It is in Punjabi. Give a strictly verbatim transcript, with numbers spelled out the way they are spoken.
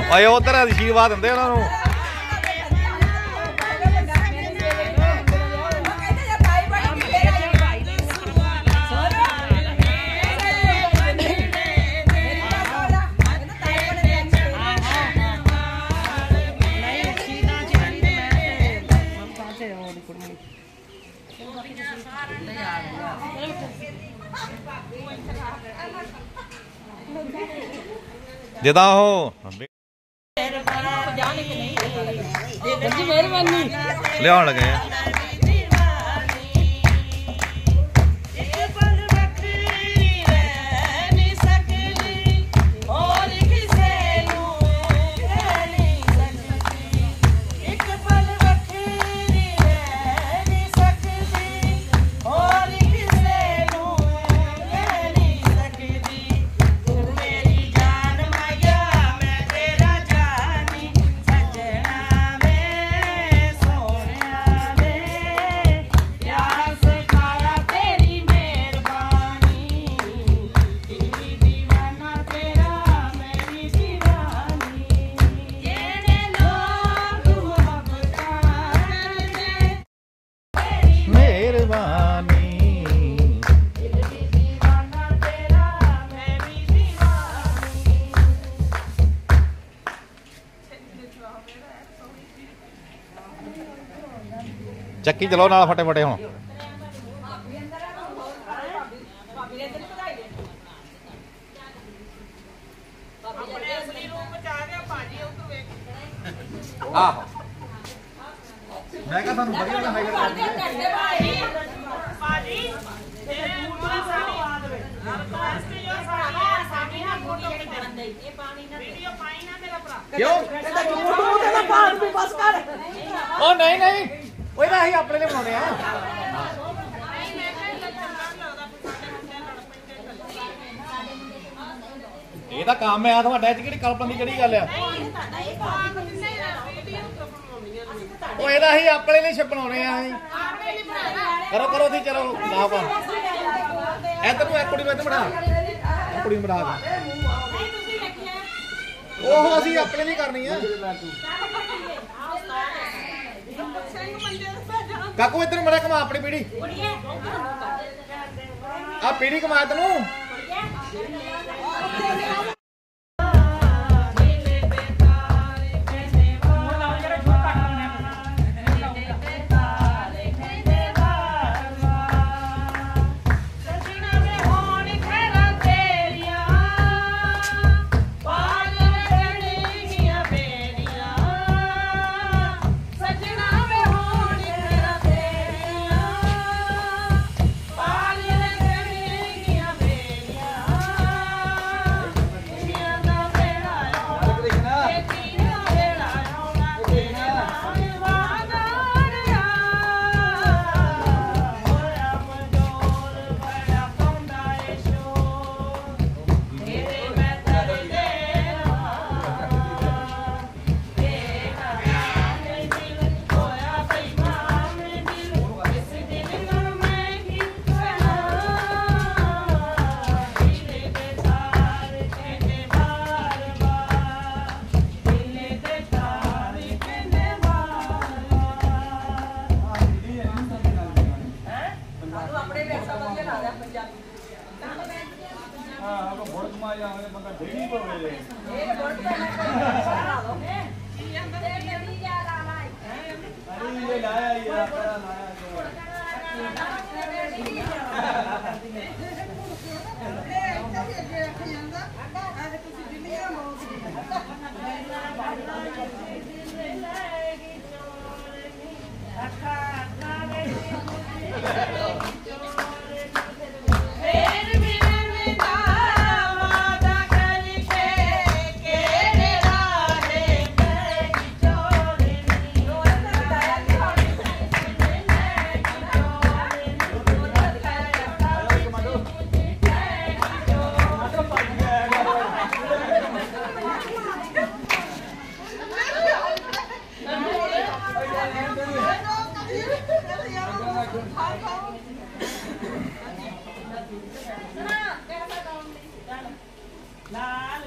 ਓਏ ਉਧਰ ਆਸ਼ੀਰਵਾਦ ਦਿੰਦੇ ਉਹਨਾਂ ਨੂੰ। ਜਿੱਦਾਂ ਉਹ ਲਿਆਉਣ ਲੱਗੇ ਆ। ਚੱਕੀ ਚਲੋ ਨਾਲ ਫਟੇ ਫਟੇ ਹੁਣ। ਆਹੋ ਮੈਂ ਕਿਹਾ ਤੁਹਾਨੂੰ ਵਧੀਆ ਨਾ ਹਾਈਲਾਈਟ ਕਰ ਦਿੰਦੇ ਭਾਜੀ ਤੇਰੇ ਪੂਰੀ ਸਾਡੀ ਆਵਾਜ਼ ਵੇ ਰਿਕਵੈਸਟ ਜੋ ਸਾਡੀ ਸਾਡੀ ਨਾ ਫੋਟੋ ਕਰਨ ਦੇ ਇਹ ਪਾਣੀ ਨਾ ਵੀਡੀਓ ਪਾਈ ਨਾ ਮੇਰਾ ਭਰਾ ਕਿਉਂ ਕਹਿੰਦਾ ਫੋਟੋ ਤੇ ਨਾ ਪਾਣ ਵੀ ਬਸ ਕਰ ਉਹ ਨਹੀਂ ਨਹੀਂ ਉਹ ਇਹਦਾ ਅਸੀਂ ਆਪਣੇ ਲਈ ਬਣਾਉਣੇ ਆ। ਇਹ ਤਾਂ ਕੰਮ ਆ ਤੁਹਾਡਾ, ਚ ਕਿਹੜੀ ਕਲਪਨਾ ਦੀ ਕਿਹੜੀ ਗੱਲ ਆ। ਉਹ ਇਹਦਾ ਅਸੀਂ ਆਪਣੇ ਲਈ ਬਣਾਉਣੇ ਆ। ਕਰੋ ਕਰੋ ਤੁਸੀਂ ਚਲੋ ਆਪ ਇੱਧਰ ਨੂੰ ਇੱਕ ਕੁੜੀ ਨੂੰ ਇੱਧਰ ਬਣਾ ਕੁੜੀ ਨੂੰ ਬਣਾ ਉਹ ਅਸੀਂ ਆਪਣੇ ਲਈ ਕਰਨੀ ਆ। ਕਾਕੂ ਇੱਧਰ ਮੜਾ ਕਮਾ ਆਪਣੀ ਪੀੜੀ ਆ ਪੀੜੀ ਕਮਾ ਤੈਨੂੰ Nah.